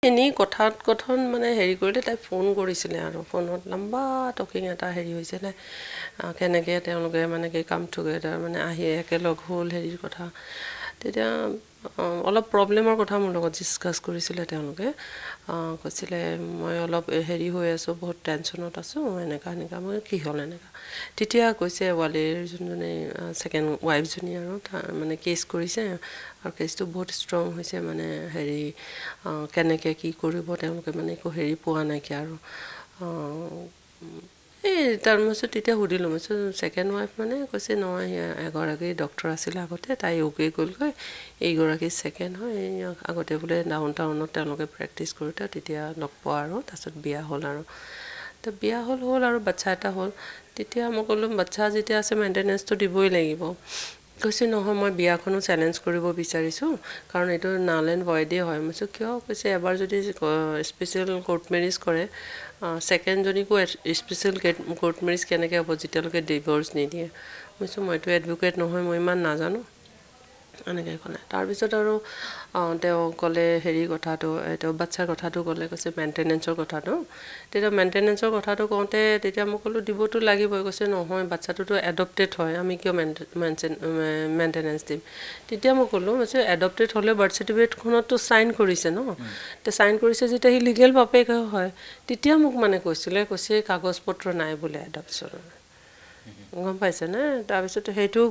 এনেই কথন মানে হেৰি কৰিলে তাই ফোন কৰিছিলে আৰু ফোনত লম্বা টকিং এটা হেৰি হৈছিলে কেনেকৈ তেওঁলোকে মানে কি কাম টুগেডাৰ মানে আহি একেলগ হ'ল হেৰিৰ কথা তেতিয়া অলপ প্ৰব্লেমৰ কথা মোৰ লগত ডিছকাছ কৰিছিলে তেওঁলোকে কৈছিলে মই অলপ হেৰি হৈ আছোঁ বহুত টেনশ্যনত আছোঁ এনেকুৱা মই কি হ'ল এনেকুৱা তেতিয়া কৈছে ৱালিৰ যোনজনী ছেকেণ্ড ৱাইফজনী আৰু মানে কেছ কৰিছে আৰু কেছটো বহুত ষ্ট্ৰং হৈছে মানে হেৰি কেনেকৈ কি কৰিব তেওঁলোকে মানে একো হেৰি পোৱা নাইকিয়া আৰু এই তাৰ মই তেতিয়া সুধিলোঁ মই ছেকেণ্ড ৱাইফ মানে কৈছে নহয় এগৰাকী ডক্টৰ আছিলে আগতে তাই ইউকে গ'লগৈ এইগৰাকী ছেকেণ্ড হয় আগতে বোলে ডাউন টাউনত তেওঁলোকে প্ৰেক্টিচ কৰোঁতে তেতিয়া লগ পোৱা আৰু তাৰপিছত বিয়া হ'ল আৰু তো বিয়া হ'ল আৰু বাচ্ছা এটা হ'ল তেতিয়া মই ক'লোঁ বাচ্ছা যেতিয়া আছে মেইনটেনেঞ্চটো দিবই লাগিব কৈছে নহয় মই বিয়াখনো চেলেঞ্জ কৰিব বিচাৰিছোঁ কাৰণ এইটো নাল এণ্ড ভইডেই হয় মই কিয় কৈছে এবাৰ যদি স্পেচিয়েল কোৰ্ট মেৰিজ কৰে ছেকেণ্ডজনীকো স্পেচিয়েল কোৰ্ট মেৰিজ কেনেকৈ হ'ব যেতিয়ালৈকে ডিভৰ্চ নিদিয়ে মইতো এডভকেট নহয় মই ইমান নাজানো এনেকৈ ক'লে তাৰপিছত আৰু তেওঁ ক'লে হেৰি কথাটো এইটো বাচ্ছাৰ কথাটো ক'লে কৈছে মেইনটেনেঞ্চৰ কথাটো তেতিয়া মেইনটেনেঞ্চৰ কথাটো কওঁতে তেতিয়া মই ক'লোঁ দিবতো লাগিবই কৈছে নহয় বাচ্ছাটোতো এডপ্টেড হয় আমি কিয় মেইনটেনেঞ্চ দিম তেতিয়া মই ক'লোঁ কৈছে এডপ্টেড হ'লে বাৰ্থ চাৰ্টিফিকেটখনতো চাইন কৰিছে ন তে চাইন কৰিছে যেতিয়া সি লিগেল বাপেক হয় তেতিয়া মোক মানে কৈছে কাগজ পত্ৰ নাই বোলে এডপশ্যনৰ গম পাইছেনে তাৰপিছত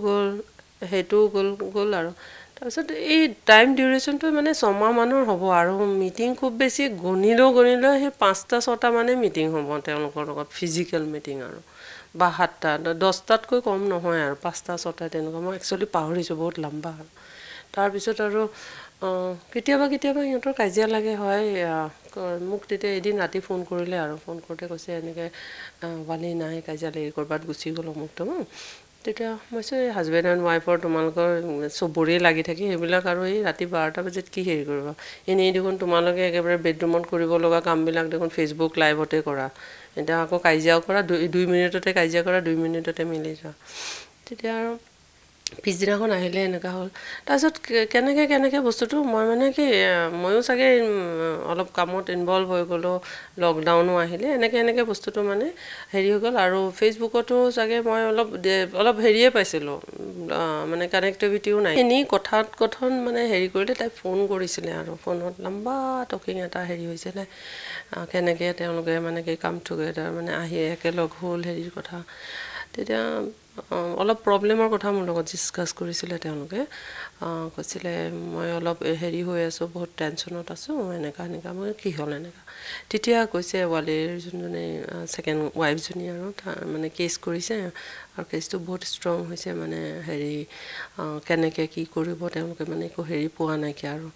সেইটোও গ'ল আৰু তাৰপিছত এই টাইম ডিউৰেশ্যনটো মানে 6 মাহ মানৰ হ'ব আৰু মিটিং খুব বেছি গণিলেও সেই 5-6টা মানে মিটিং হ'ব তেওঁলোকৰ লগত ফিজিকেল মিটিং আৰু বা 7টা 10টাতকৈ কম নহয় আৰু 5-6টা তেনেকুৱা মই একচুৱেলি পাহৰিছোঁ বহুত লম্বা আৰু তাৰপিছত আৰু কেতিয়াবা সিহঁতৰ কাজিয়া লাগে হয় মোক তেতিয়া এদিন ৰাতি ফোন কৰিলে আৰু ফোন কৰোঁতে কৈছে এনেকৈ ৱালি নাই কাজিয়া লাগি ক'ৰবাত গুচি গ'ল অমুকটো তেতিয়া মই এই হাজবেণ্ড এণ্ড ৱাইফৰ তোমালোকৰ চবৰেই লাগি থাকি সেইবিলাক আৰু এই ৰাতি 12টা বজাত কি হেৰি কৰিব এনেই দেখোন তোমালোকে একেবাৰে বেডৰুমত কৰিব লগা কামবিলাক দেখোন ফেচবুক লাইভতে কৰা এতিয়া আকৌ কাজিয়াও কৰা 2 মিনিটতে কাজিয়া কৰা 2 মিনিটতে মিলি যোৱা তেতিয়া আৰু পিছদিনাখন আহিলে এনেকুৱা হ'ল তাৰপিছত কেনেকৈ বস্তুটো মই মানে কি ময়ো চাগে অলপ কামত ইনভলভ হৈ গ'লোঁ লকডাউনো আহিলে এনেকৈ বস্তুটো মানে হেৰি হৈ গ'ল আৰু ফেচবুকতো চাগে মই অলপ হেৰিয়ে পাইছিলোঁ মানে কানেক্টিভিটিও নাই এনেই কথন মানে হেৰি কৰিলে তাই ফোন কৰিছিলে আৰু ফোনত লম্বা টকিং এটা হেৰি হৈছিলে কেনেকৈ তেওঁলোকে মানে কি কাম টুগেডাৰ মানে আহি একেলগ হ'ল হেৰিৰ কথা তেতিয়া অলপ প্ৰব্লেমৰ কথা মোৰ লগত ডিছকাছ কৰিছিলে তেওঁলোকে কৈছিলে মই অলপ হেৰি হৈ আছোঁ বহুত টেনশ্যনত আছোঁ এনেকুৱা মই কি হ'ল এনেকুৱা তেতিয়া কৈছে ৱালিৰ যোনজনী ছেকেণ্ড ৱাইফজনী আৰু মানে কেছ কৰিছে আৰু কেছটো বহুত ষ্ট্ৰং হৈছে মানে হেৰি কেনেকৈ কি কৰিব তেওঁলোকে মানে একো হেৰি পোৱা নাইকিয়া আৰু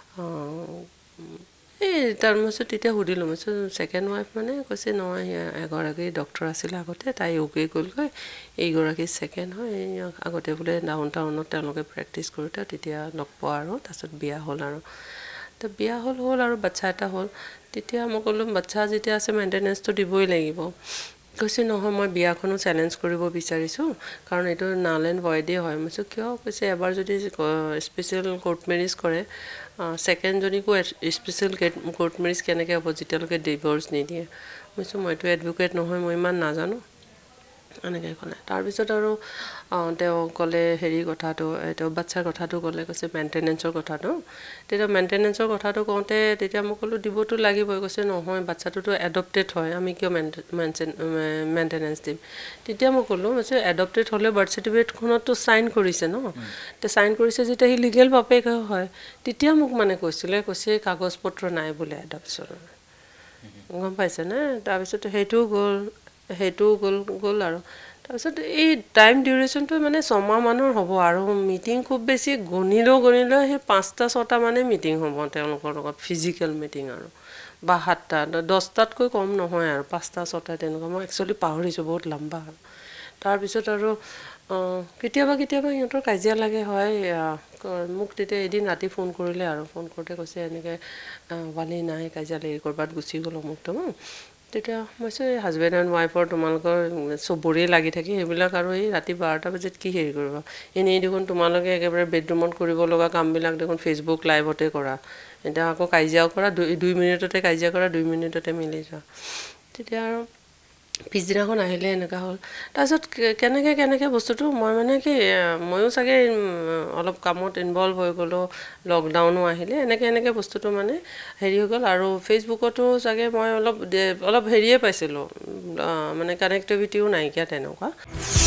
এই তাৰ মই তেতিয়া সুধিলোঁ মই ছেকেণ্ড ৱাইফ মানে কৈছে নহয় এগৰাকী ডক্টৰ আছিলে আগতে তাই ইউকে গ'লগৈ এইগৰাকী ছেকেণ্ড হয় আগতে বোলে ডাউন টাউনত তেওঁলোকে প্ৰেক্টিচ কৰোঁতে তেতিয়া লগ পোৱা আৰু তাৰপিছত বিয়া হ'ল আৰু তো বিয়া হ'ল আৰু বাচ্ছা এটা হ'ল তেতিয়া মই ক'লোঁ বাচ্ছা যেতিয়া আছে মেইনটেনেঞ্চটো দিবই লাগিব কৈছে নহয় মই বিয়াখনো চেলেঞ্জ কৰিব বিচাৰিছোঁ কাৰণ এইটো নাল এণ্ড ভইডেই হয় মই কিয় কৈছে এবাৰ যদি স্পেচিয়েল কোৰ্ট মেৰিজ কৰে ছেকেণ্ডজনীকো স্পেচিয়েল কোৰ্ট মেৰিজ কেনেকৈ হ'ব যেতিয়ালৈকে ডিভৰ্চ নিদিয়ে মইতো এডভকেট নহয় মই ইমান নাজানো এনেকৈ ক'লে তাৰপিছত আৰু তেওঁ ক'লে হেৰি কথাটো এইটো বাচ্ছাৰ কথাটো ক'লে কৈছে মেইনটেনেঞ্চৰ কথাটো তেতিয়া মেইনটেনেঞ্চৰ কথাটো কওঁতে তেতিয়া মই ক'লোঁ দিবতো লাগিবই কৈছে নহয় বাচ্ছাটোতো এডপ্টেড হয় আমি কিয় মেইনটেনেঞ্চ দিম তেতিয়া মই ক'লোঁ এডপ্টেড হ'লে বাৰ্থ চাৰ্টিফিকেটখনতো চাইন কৰিছে ন তে চাইন কৰিছে যেতিয়া সি লিগেল বাপেক হয় তেতিয়া মোক মানে কৈছে কাগজ পত্ৰ নাই বোলে এডপশ্যনৰ গম পাইছেনে তাৰপিছত সেইটোও গ'ল আৰু তাৰপিছত এই টাইম ডিউৰেশ্যনটো মানে 6 মাহ মানৰ হ'ব আৰু মিটিং খুব বেছি গণিলেও সেই 5-6টা মানে মিটিং হ'ব তেওঁলোকৰ লগত ফিজিকেল মিটিং আৰু বা 7টা 10টাতকৈ কম নহয় আৰু 5-6টা তেনেকুৱা মই একচুৱেলি পাহৰিছোঁ বহুত লম্বা আৰু তাৰপিছত আৰু কেতিয়াবা সিহঁতৰ কাজিয়া লাগে হয় মোক তেতিয়া এদিন ৰাতি ফোন কৰিলে আৰু ফোন কৰোঁতে কৈছে এনেকৈ ৱালি নাই কাজিয়া লাগি ক'ৰবাত গুচি গ'ল অমুকটো তেতিয়া মই হাজবেণ্ড এণ্ড ৱাইফৰ তোমালোকৰ চবৰেই লাগি থাকি সেইবিলাক আৰু এই ৰাতি 12টা বজাত কি হেৰি কৰিবা এনেই দেখোন তোমালোকে একেবাৰে বেডৰুমত কৰিব লগা কামবিলাক দেখোন ফেচবুক লাইভতে কৰা এতিয়া আকৌ কাজিয়াও কৰা 2 মিনিটতে কাজিয়া কৰা 2 মিনিটতে মিলি যোৱা তেতিয়া আৰু পিছদিনাখন আহিলে এনেকুৱা হ'ল তাৰপিছত কেনেকৈ বস্তুটো মই মানে কি ময়ো চাগে অলপ কামত ইনভলভ হৈ গ'লো লকডাউনো আহিলে এনেকৈ বস্তুটো মানে হেৰি হৈ গ'ল আৰু ফেচবুকতো চাগে মই অলপ হেৰিয়ে পাইছিলোঁ মানে কানেক্টিভিটিও নাইকিয়া তেনেকুৱা